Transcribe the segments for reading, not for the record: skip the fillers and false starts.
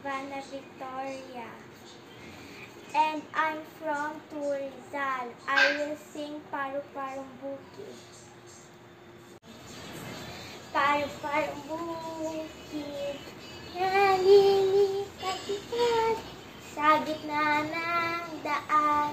Vanna Victoria, and I'm from Rizal. I will sing Paru-Parong Bukid. Paru-Parong Bukid, nalilipat-lipat sa gitna ng daan.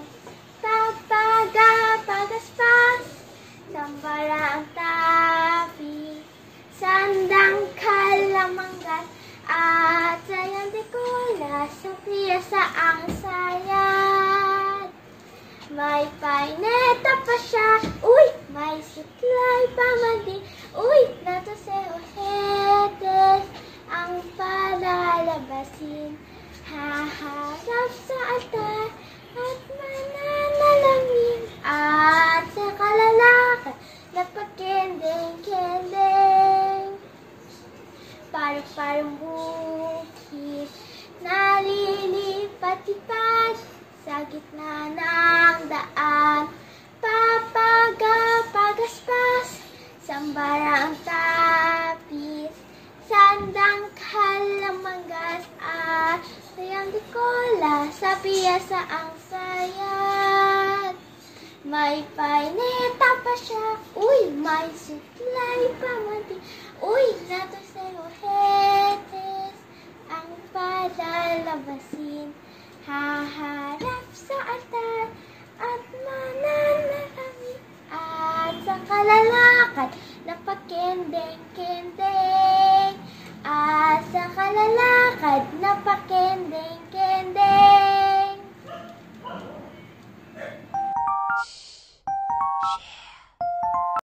Pagpagaspas, sambarang tapi, sandang kalamanggat, at sayang di ko sa piyasa ang sayad. May paineta pa siya, uy, may suklay pa man din, uy, nato sa ojetes ang palalabasin. Haharap sa altar at mananalamin, at sa kalalakad na pagkendeng-kendeng. Paru-parong bukid, nalilipat-lipat sa gitna ng daan. Pagaspas, sambarang tapis, sandang kalamanggas, at sayang di kola sa piyasa ang sayat. May paineta pa siya, uy, may suklay pa man din, uy, nato sa ojetes ang palalabasin. Haharap sa altar at mananalangin, at sa kalalakad na pakendeng-kendeng, at sa kalalakad na pakendeng-kendeng.